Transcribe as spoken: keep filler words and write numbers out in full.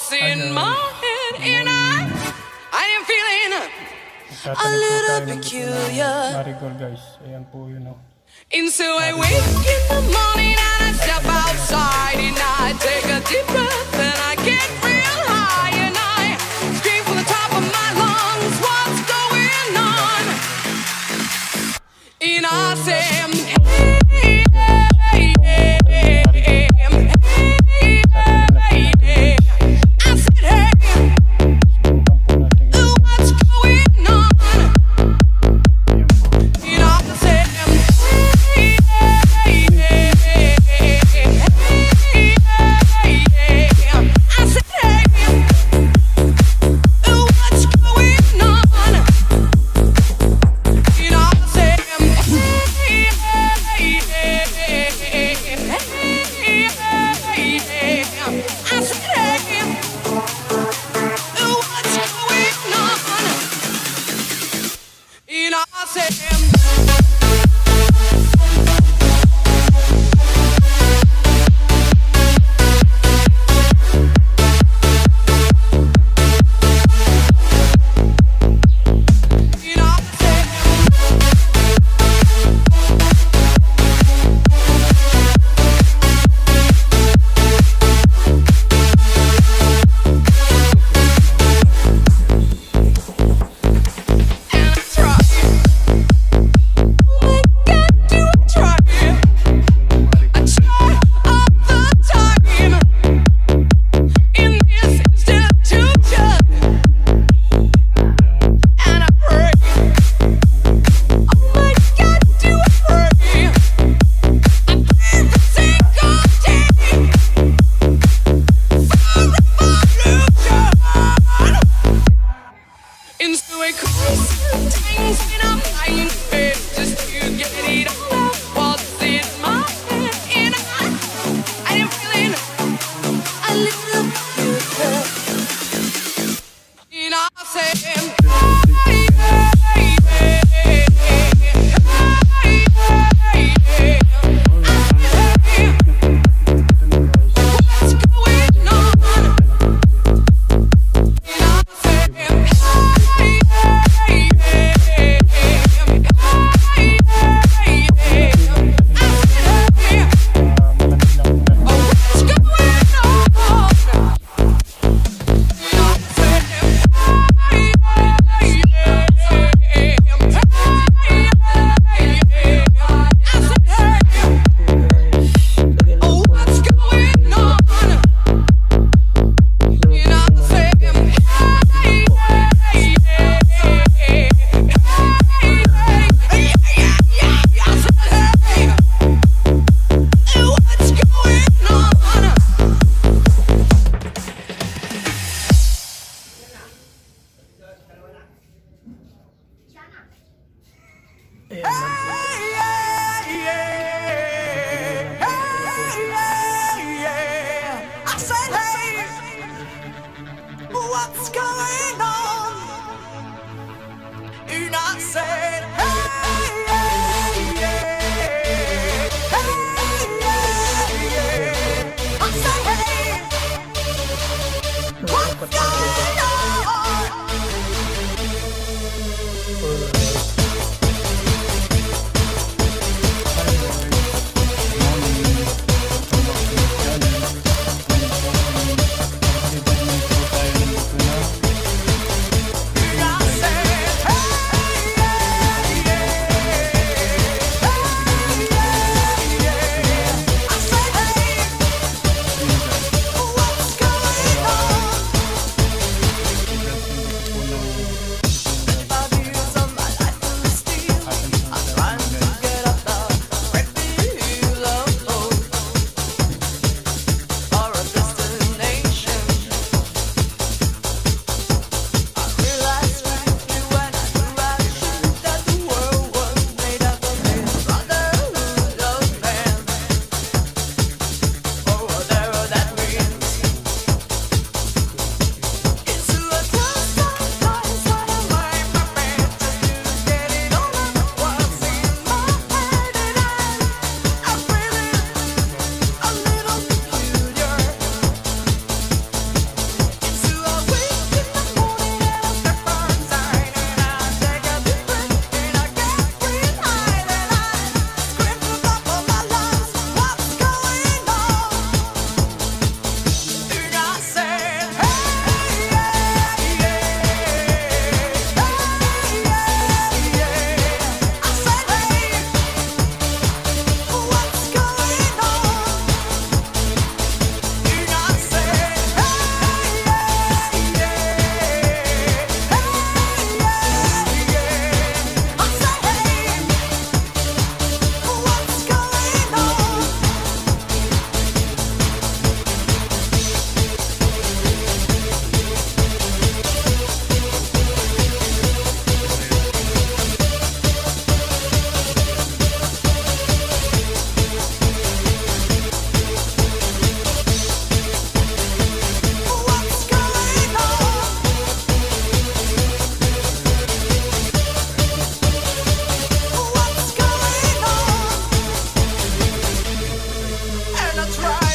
what's in my head, and I, I am feeling a little peculiar. Marigold guys, ayan po yun oh. And so I wake in the morning and I step outside and I take a deep breath and I get real high and I scream from the top of my lungs, what's going on? And I say, hey, hey, hey, hey, hey, hey, hey. I said, hey, what's going on? And I said, what's going on? And I said, hey, yeah, yeah, hey, yeah, yeah. I said, hey, what's going on? that's right.